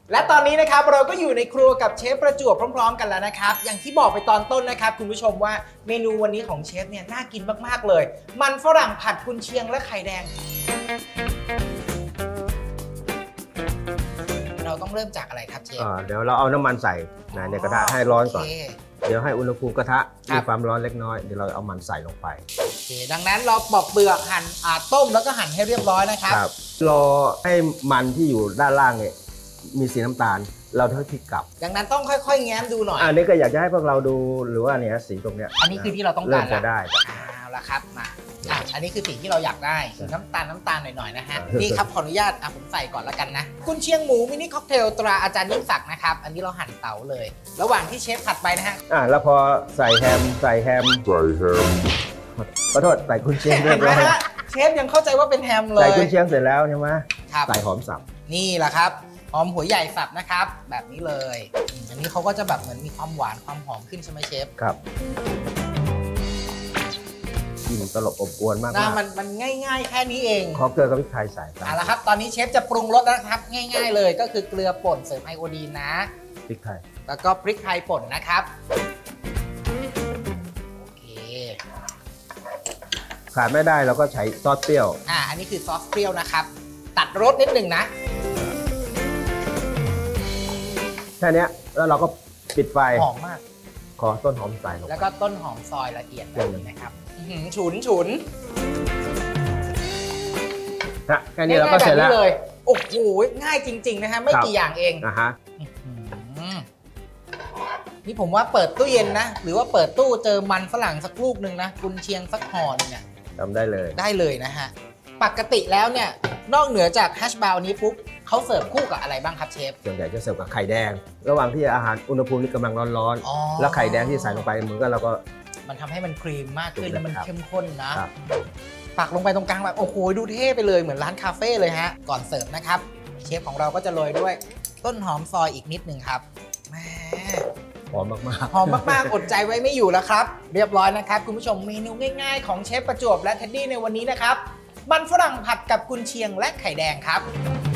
และตอนนี้นะครับเราก็อยู่ในครัวกับเชฟประจวบพร้อมๆกันแล้วนะครับอย่างที่บอกไปตอนต้นนะครับคุณผู้ชมว่าเมนูวันนี้ของเชฟเนี่ยน่ากินมากๆเลยมันฝรั่งผัดกุนเชียงและไข่แดงเราต้องเริ่มจากอะไรครับเชฟเดี๋ยวเราเอาน้ำมันใส่ในกระทะให้ร้อนก่อนเดี๋ยวให้อุณหภูมิกระทะมีความร้อนเล็กน้อยเดี๋ยวเราเอามันใส่ลงไปโอเคดังนั้นเราปอกเปลือกหั่นต้มแล้วก็หั่นให้เรียบร้อยนะครับรอให้มันที่อยู่ด้านล่างเนี่ยมีสีน้ำตาลเราเท่าที่กลับดังนั้นต้องค่อยๆแง้มดูหน่อยอันนี้ก็อยากจะให้พวกเราดูหรือว่าเนี่ยสีตรงเนี้ยอันนี้คือที่เราต้องการจะได้เอาละครับมาอันนี้คือสีที่เราอยากได้น้ำตาลหน่อยๆนะฮะนี่ครับขออนุญาตผมใส่ก่อนแล้วกันนะกุนเชียงหมูมินิค็อกเทลตราอาจารย์ยิ่งศักดิ์นะครับอันนี้เราหั่นเต๋าเลยระหว่างที่เชฟผัดไปนะฮะแล้วพอใส่แฮมขอโทษใส่กุนเชียงเรียบร้อยเชฟยังเข้าใจว่าเป็นแฮมเลยใส่กุนเชียงเสร็จแล้วใช่ไหมใส่หอมสับนี่แหละครับหอมหัวใหญ่สับนะครับแบบนี้เลยอันนี้เขาก็จะแบบเหมือนมีความหวานความหอมขึ้นใช่ไหมเชฟครับกลิ่นตลบอบอวนมากมันง่ายๆแค่นี้เองขอเกลือกับพริกไทยใส่เอาละครับตอนนี้เชฟจะปรุงรสแล้วนะครับง่ายๆเลยก็คือเกลือป่นเสริมไอโอดีนนะพริกไทยแล้วก็พริกไทยป่นนะครับโอเคขาดไม่ได้เราก็ใช้ซอสเปรี้ยวอันนี้คือซอสเปรี้ยวนะครับตัดรสนิดหนึ่งนะแค่นี้แล้วเราก็ปิดไฟหอมมากขอต้นหอมใส่ลงแล้วก็ต้นหอมซอยละเอียดแบบนี้นะครับฉุนแค่นี้เราก็เสร็จแล้วเลยโอ้โหง่ายจริงๆนะฮะไม่กี่อย่างเองนี่ผมว่าเปิดตู้เย็นนะหรือว่าเปิดตู้เจอมันฝรั่งสักลูกหนึ่งนะกุนเชียงสักห่อนึงเนี่ยทำได้เลยนะฮะปกติแล้วเนี่ยนอกเหนือจากแฮชบราวน์นี้ปุ๊บเขาเสิร์ฟคู่กับอะไรบ้างครับเชฟส่วนใหญ่จะเสิร์ฟกับไข่แดงระหว่างที่อาหารอุณหภูมินี่กำลังร้อนๆแล้วไข่แดงที่ใส่ลงไปเหมือนกันเราก็มันทำให้มันครีมมากขึ้นแล้วมันเข้มข้นนะปักลงไปตรงกลางแบบโอ้โหดูเท่ไปเลยเหมือนร้านคาเฟ่เลยฮะก่อนเสิร์ฟนะครับเชฟของเราก็จะโรยด้วยต้นหอมซอยอีกนิดนึงครับแหมหอมมากๆอดใจไว้ไม่อยู่แล้วครับเรียบร้อยนะครับคุณผู้ชมเมนูง่ายๆของเชฟประจวบและเท็ดดี้ในวันนี้นะครับมันฝรั่งผัดกับกุนเชียงและไข่แดงครับ